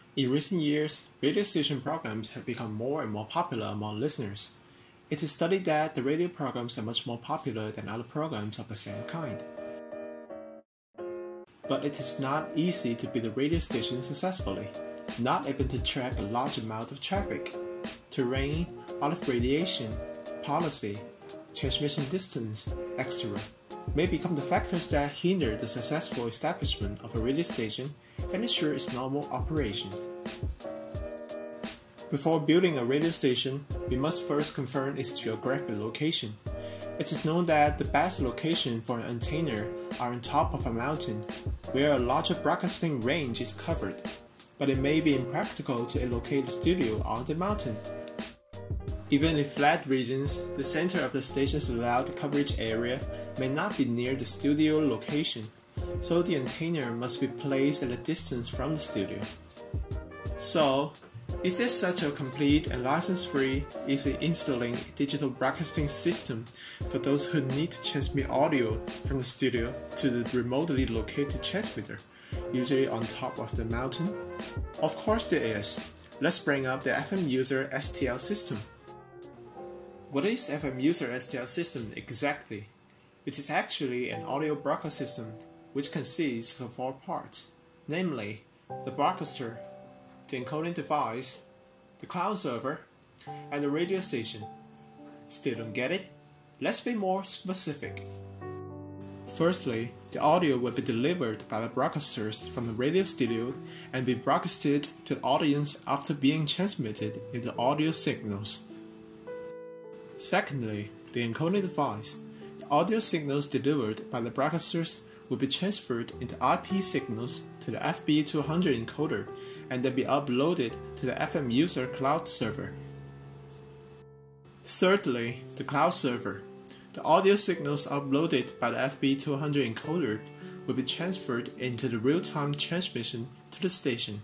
In recent years, radio station programs have become more and more popular among listeners. It is studied that the radio programs are much more popular than other programs of the same kind. But it is not easy to build a radio station successfully, not even to track a large amount of traffic. Terrain, RF radiation, policy, transmission distance, etc. may become the factors that hinder the successful establishment of a radio station and ensure its normal operation. Before building a radio station, we must first confirm its geographic location. It is known that the best location for an antenna are on top of a mountain, where a larger broadcasting range is covered, but it may be impractical to locate the studio on the mountain. Even in flat regions, the center of the station's allowed coverage area may not be near the studio location, so the antenna must be placed at a distance from the studio. So, is there such a complete and license-free, easy installing digital broadcasting system for those who need to transmit audio from the studio to the remotely located transmitter, usually on top of the mountain? Of course there is. Let's bring up the FMUSER-STL system. What is FMUSER-STL system exactly? It is actually an audio broadcast system which consists of 4 parts, namely the broadcaster, the encoding device, the cloud server, and the radio station. Still don't get it? Let's be more specific. Firstly, the audio will be delivered by the broadcasters from the radio studio and be broadcasted to the audience after being transmitted into audio signals. Secondly, the encoding device. The audio signals delivered by the broadcasters will be transferred into IP signals to the FB200 encoder and then be uploaded to the FMUSER cloud server. Thirdly, the cloud server. The audio signals uploaded by the FB200 encoder will be transferred into the real-time transmission to the station.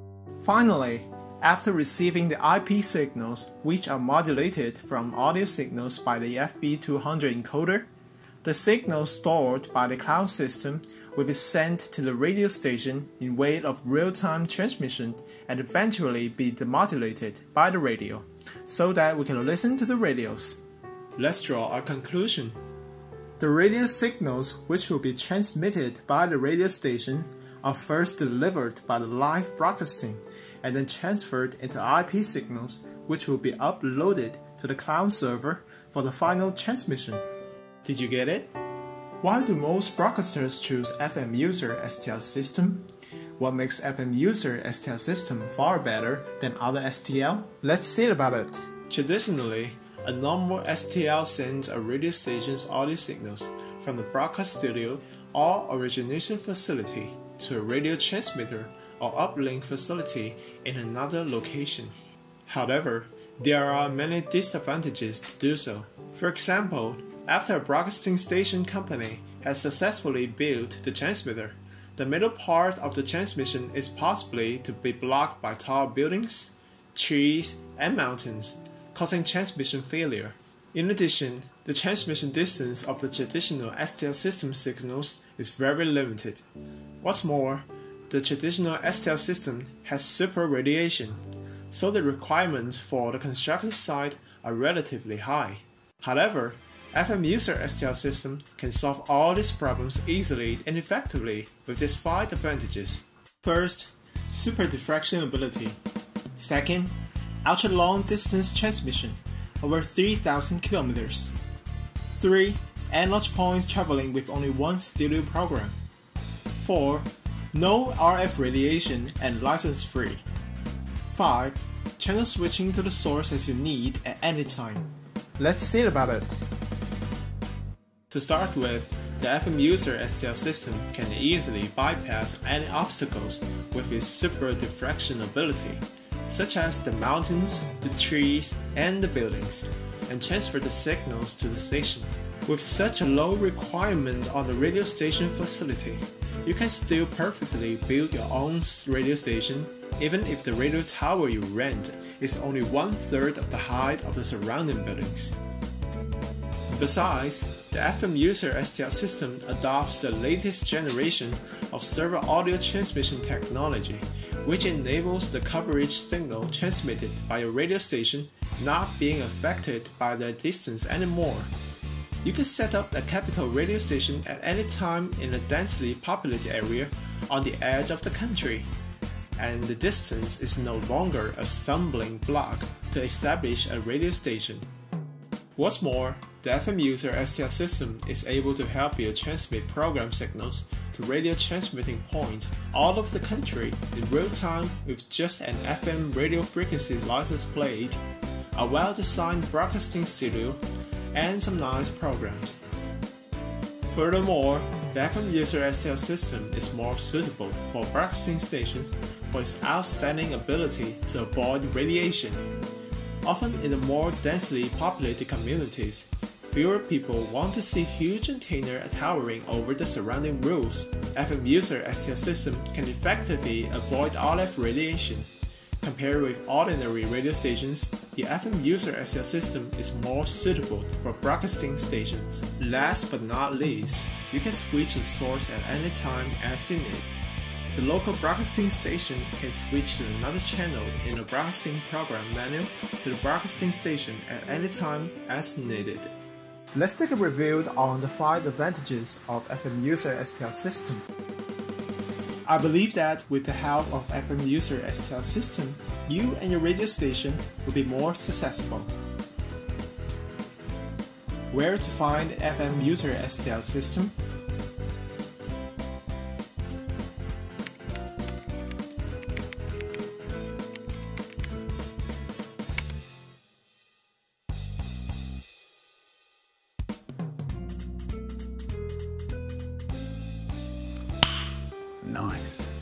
Finally, after receiving the IP signals, which are modulated from audio signals by the FB200 encoder, the signals stored by the cloud system will be sent to the radio station in way of real-time transmission and eventually be demodulated by the radio, so that we can listen to the radios. Let's draw a conclusion. The radio signals which will be transmitted by the radio station are first delivered by the live broadcasting and then transferred into IP signals which will be uploaded to the cloud server for the final transmission. Did you get it? Why do most broadcasters choose FMUSER-STL system? What makes FMUSER-STL system far better than other STL? Let's see about it. Traditionally, a normal STL sends a radio station's audio signals from the broadcast studio or origination facility to a radio transmitter or uplink facility in another location. However, there are many disadvantages to do so. For example, after a broadcasting station company has successfully built the transmitter, the middle part of the transmission is possibly to be blocked by tall buildings, trees, and mountains, causing transmission failure. In addition, the transmission distance of the traditional STL system signals is very limited. What's more, the traditional STL system has super radiation, so the requirements for the construction site are relatively high. However, FMUSER-STL system can solve all these problems easily and effectively with these 5 advantages. First, super diffraction ability. Second, ultra long distance transmission, over 3,000 kilometers. 3. Analog points traveling with only one stereo program. 4. No RF radiation and license free. 5. Channel switching to the source as you need at any time. Let's see about it. To start with, the FMUSER-STL system can easily bypass any obstacles with its super diffraction ability, such as the mountains, the trees, and the buildings, and transfer the signals to the station. With such a low requirement on the radio station facility, you can still perfectly build your own radio station even if the radio tower you rent is only 1/3 of the height of the surrounding buildings. Besides, The FMUSER-STL system adopts the latest generation of server audio transmission technology, which enables the coverage signal transmitted by a radio station not being affected by the distance anymore. You can set up a capital radio station at any time in a densely populated area on the edge of the country, and the distance is no longer a stumbling block to establish a radio station. What's more, the FMUSER-STL system is able to help you transmit program signals to radio transmitting points all over the country in real time with just an FM radio frequency license plate, a well-designed broadcasting studio, and some nice programs. Furthermore, the FMUSER-STL system is more suitable for broadcasting stations for its outstanding ability to avoid radiation. Often in the more densely populated communities, fewer people want to see huge antennas towering over the surrounding roofs. FMUSER-STL system can effectively avoid RF radiation. Compared with ordinary radio stations, the FMUSER-STL system is more suitable for broadcasting stations. Last but not least, you can switch the source at any time as you need. The local broadcasting station can switch to another channel in the broadcasting program menu to the broadcasting station at any time as needed. Let's take a review on the 5 advantages of FMUSER-STL system. I believe that with the help of FMUSER-STL system, you and your radio station will be more successful. Where to find FMUSER-STL system? Nice.